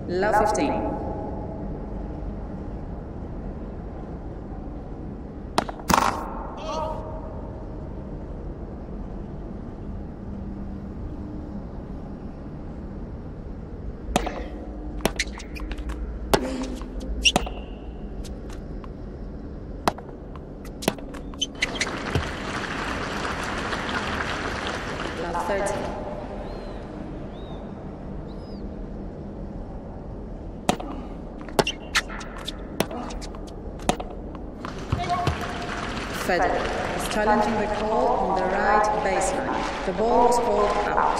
Love 15. Love 30. Federer is challenging the call on the right baseline. The ball was called out.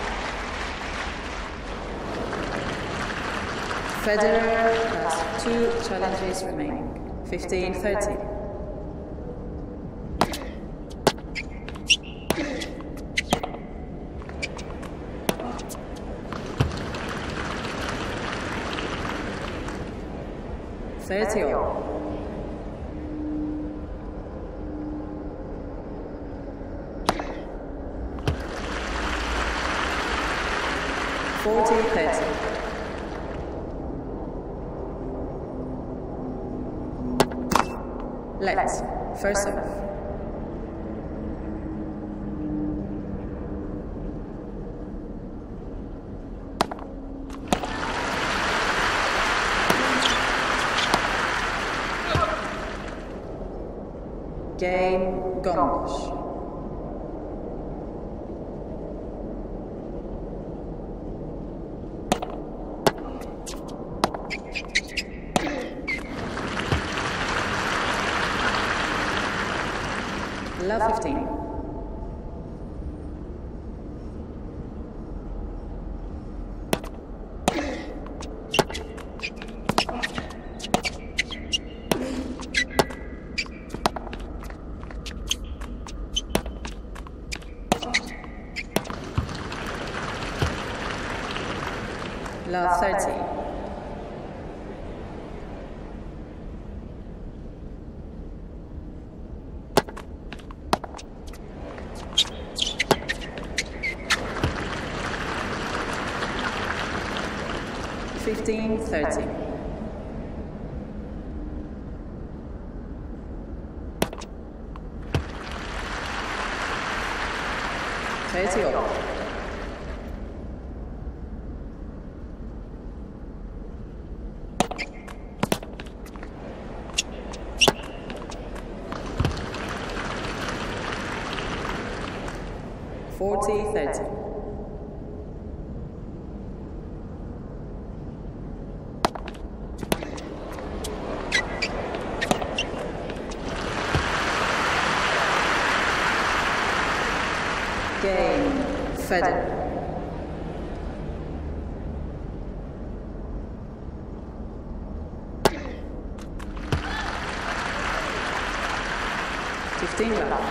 Federer has 2 challenges remaining. 15-30. All. 40-30. Let's first serve. Game Gomes. Love 15. Love 30. Fifteen 30. All. 40-30. Game Federer. Love.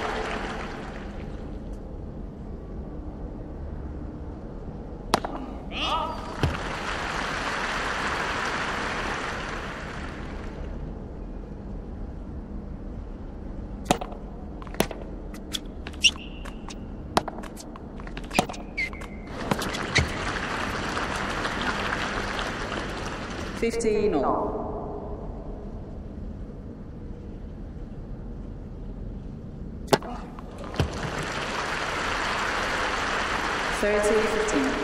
15 all. 30-15.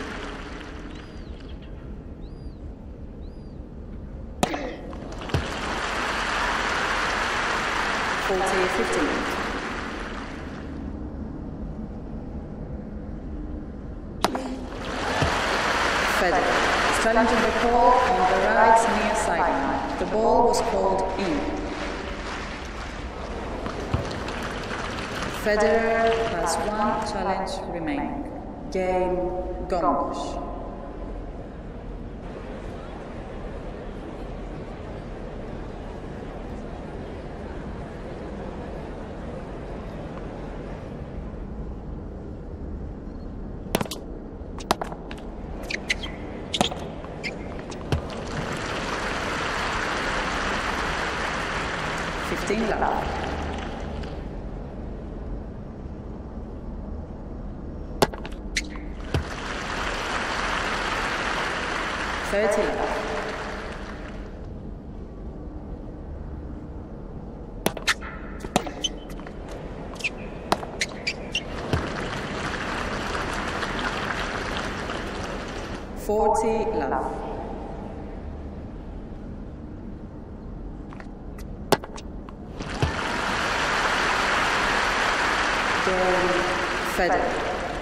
40-15. Federer is challenging the call on the right near sideline. The ball was called in. Federer has 1 challenge remaining. Game Gomes. Love. 40-15. 30 left. 40 left. 30.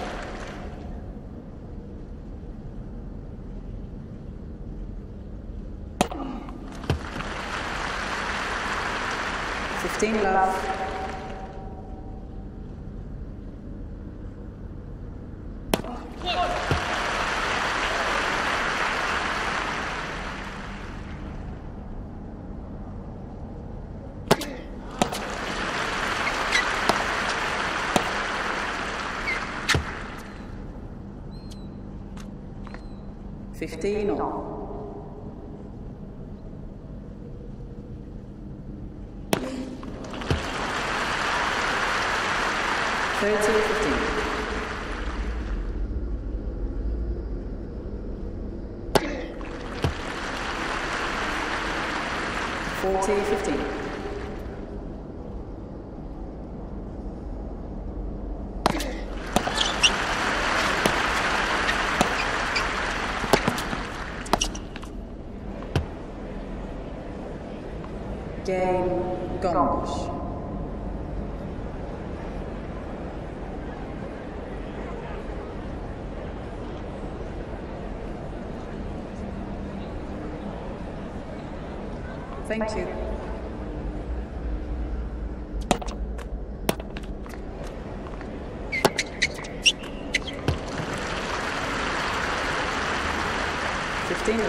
15 left. 15 on. 30, 15. 40, 15. 'Gomes. Thank you. $15.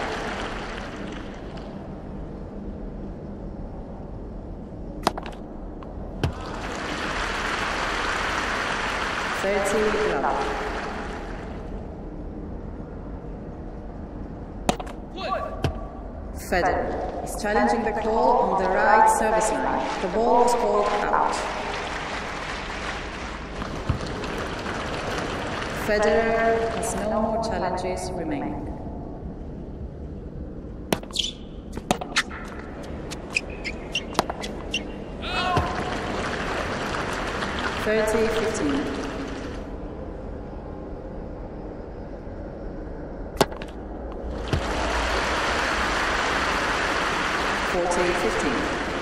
30 love. Federer is challenging the call on the right service line. The ball was called out. Federer has no more challenges remaining. $30, 15. 40, 15.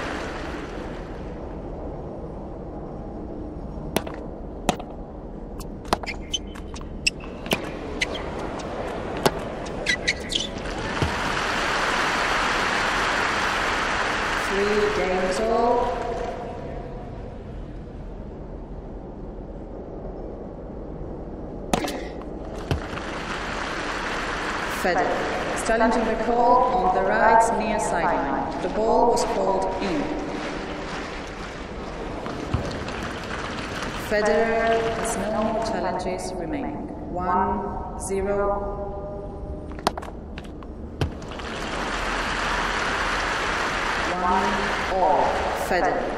3 games all. Federer is challenging the call on the right near sideline. The ball was called in. Federer has no more challenges remaining. 1-0. All Federer.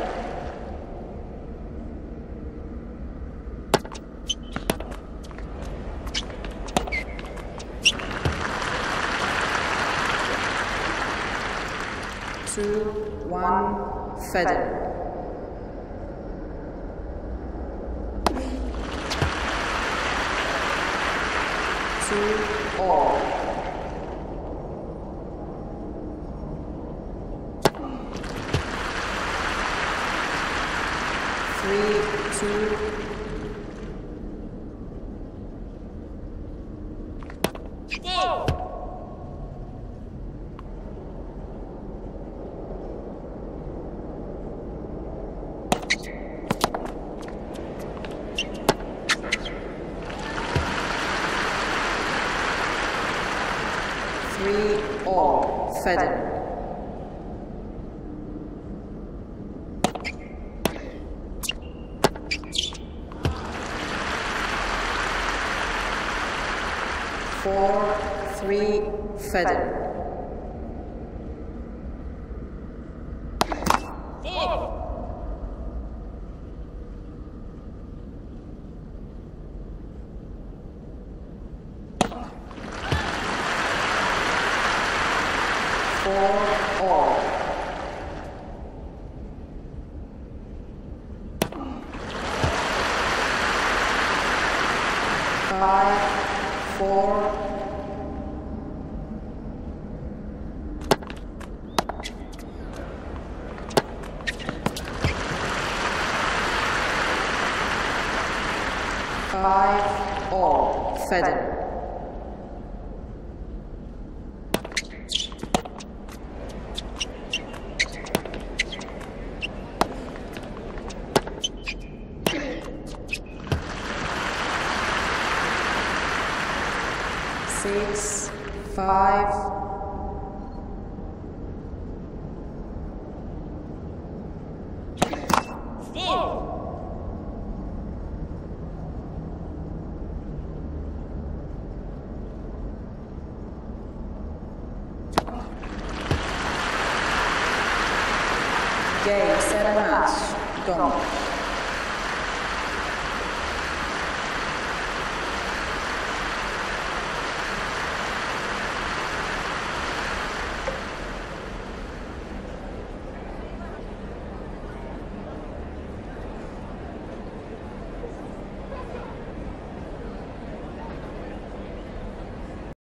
Two, 1, Federer. 2 all. 3, 2. 3 all, Federer. 4-3, Federer. 5 5. Gay, set a match. Gone.